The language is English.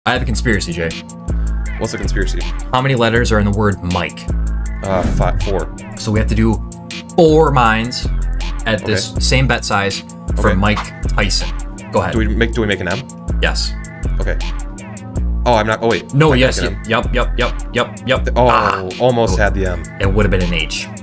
I have a conspiracy, Jay. What's the conspiracy? How many letters are in the word Mike? 4. So we have to do 4 mines at this same bet size for Mike Tyson. Go ahead. Do we make an M? Yes. Okay. Oh, I'm not. Oh wait. No. I Yes. can't make an M. Yep. Oh, almost had the M. It would have been an H.